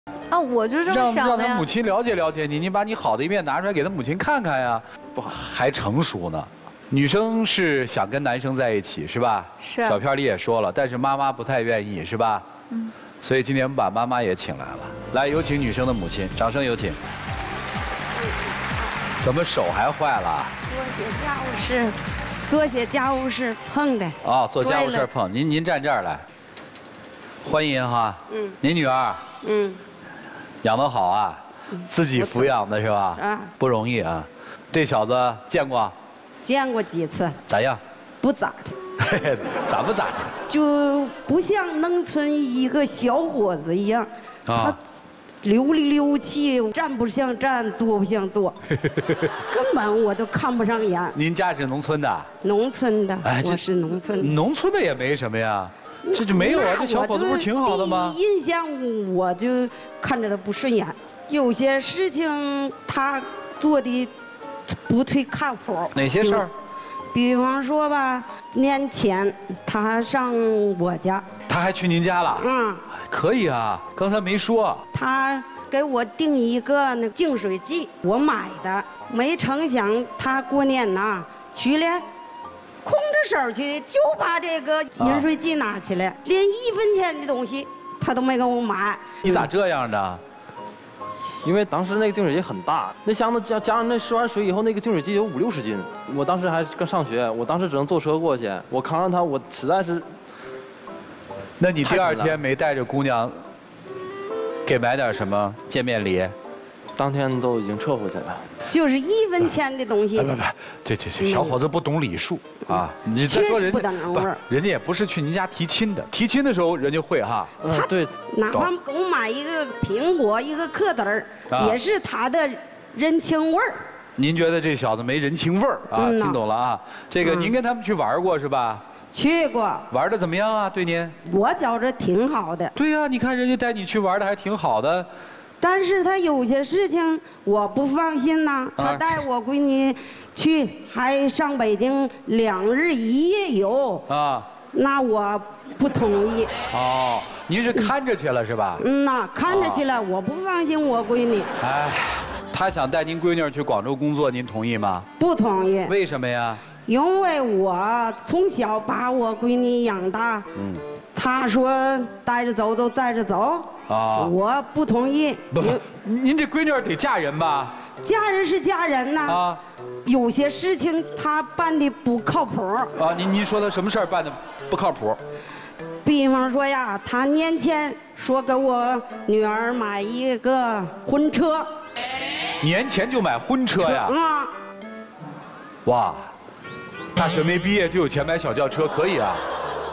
啊，我就这么想的呀。 让他母亲了解了解你，你把你好的一面拿出来给他母亲看看呀，不还成熟呢？女生是想跟男生在一起是吧？ 是。 小片里也说了，但是妈妈不太愿意是吧？嗯。所以今天我们把妈妈也请来了，来有请女生的母亲，掌声有请。怎么手还坏了？ 做些家务事碰的。 哦，做家务事碰。您站这儿来。欢迎哈。嗯。您女儿。嗯。养得好啊，自己抚养的是吧？啊。不容易啊。这小子见过？ 见过几次。 咋样？ 不咋的。 咋不咋的？ 就不像农村一个小伙子一样，他流里流气，站不像站，坐不像坐，根本我都看不上眼。 您家是农村的？ 农村的，我是农村的。 农村的也没什么呀，这就没有啊？这小伙子不是挺好的吗？ 第一印象我就看着他不顺眼，有些事情他做的不忒靠谱。 哪些事儿？ 比方说吧，年前他上我家， 他还去您家了？嗯，可以啊，刚才没说。 他给我订一个那净水器，我买的，没成想他过年呐去了，空着手去的，就把这个饮水机拿去了，连1分钱的东西他都没给我买。 你咋这样的？ 因为当时那个净水器很大，那箱子加上那试完水以后，那个净水器有50、60斤。我当时还刚上学，我当时只能坐车过去，我扛上它，我实在是。 那你第2天没带着姑娘给买点什么见面礼？ 当天都已经撤回去了。 就是1分钱的东西。 不，这小伙子不懂礼数啊！你再说人家不，人家也不是去您家提亲的，提亲的时候人家会哈。 对，哪怕给我买一个苹果，一个课子儿，也是他的人情味儿。 您觉得这小子没人情味儿啊？听懂了啊？这个您跟他们去玩过是吧？ 去过。 玩的怎么样啊？对您？ 我觉着挺好的。 对呀，你看人家带你去玩的还挺好的。 但是他有些事情我不放心呐，他带我闺女去，还上北京2日1夜游啊，那我不同意。 哦，您是看着去了是吧？ 嗯呐，看着去了，我不放心我闺女。 哎，他想带您闺女去广州工作，您同意吗？ 不同意。 为什么呀？ 因为我从小把我闺女养大，他说带着走都带着走。啊！我不同意。 不，您这闺女得嫁人吧？ 嫁人是嫁人呐。啊，有些事情她办的不靠谱。 啊，您说她什么事儿办的不靠谱？ 比方说呀，她年前说给我女儿买一个婚车。 年前就买婚车呀？啊。哇，大学没毕业就有钱买小轿车，可以啊。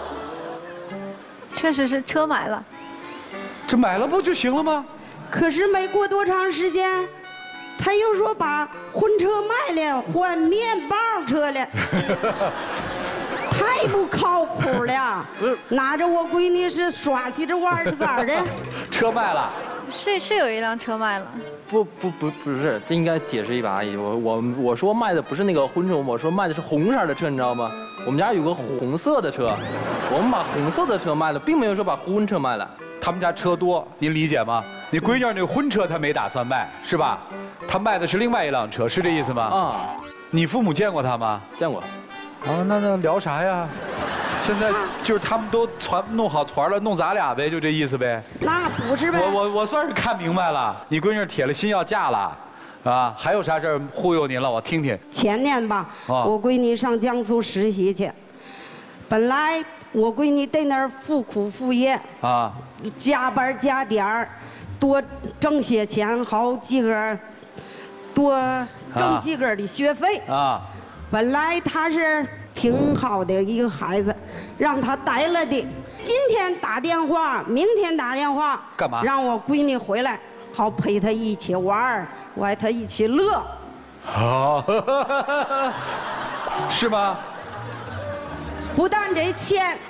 确实是车买了。 这买了不就行了吗？ 可是没过多长时间，他又说把婚车卖了，换面包车了，太不靠谱了。拿着我闺女是耍起着玩是咋的？ 车卖了， 是有一辆车卖了。 不是，这应该解释一把而已。我说卖的不是那个婚车，我说卖的是红色的车，你知道吗？我们家有个红色的车，我们把红色的车卖了，并没有说把婚车卖了。 他们家车多，您理解吗？你闺女那婚车他没打算卖，是吧？他卖的是另外一辆车，是这意思吗？啊，你父母见过他吗？ 见过。 啊，那聊啥呀？现在就是他们都弄好团了，弄咱俩呗，就这意思呗。 那不是呗？ 我算是看明白了，你闺女铁了心要嫁了，啊，还有啥事儿忽悠您了？我听听。 前年吧，我闺女上江苏实习去，本来我闺女在那儿复苦复业啊，加班加点儿，多挣些钱，好几个，多挣几个的学费啊。本来她是挺好的一个孩子，让她待了的。今天打电话，明天打电话， 干嘛？ 让我闺女回来，好陪她一起玩，我爱她一起乐。 好，是吗？ 不但这钱，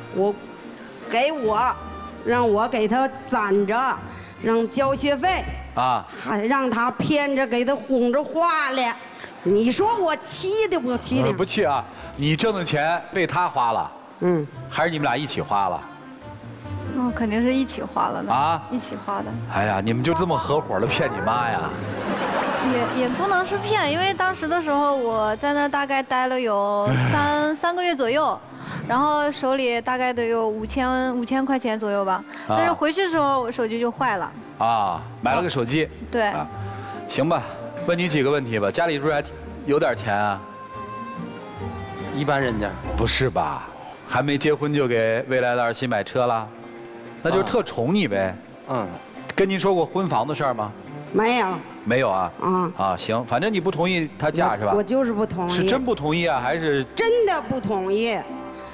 让我给他攒着，让交学费啊，还让他骗着给他哄着花了。你说我气的不气的？ 不气啊！你挣的钱被他花了，还是你们俩一起花了？ 哦，肯定是一起花了的啊，一起花的。 哎呀，你们就这么合伙的骗你妈呀？ 也不能是骗，因为当时的时候我在那大概待了有3个月左右，然后手里大概得有5000块钱左右吧。但是回去的时候我手机就坏了。啊， 买了个手机。 对。 行吧，问你几个问题吧。家里是不是还有点钱啊？ 一般人家。 不是吧？还没结婚就给未来的儿媳买车了？那就是特宠你呗。嗯。跟您说过婚房的事儿吗？ 没有。 没有啊？行，反正你不同意她嫁是吧？ 我就是不同意。 是真不同意啊，还是？ 真的不同意。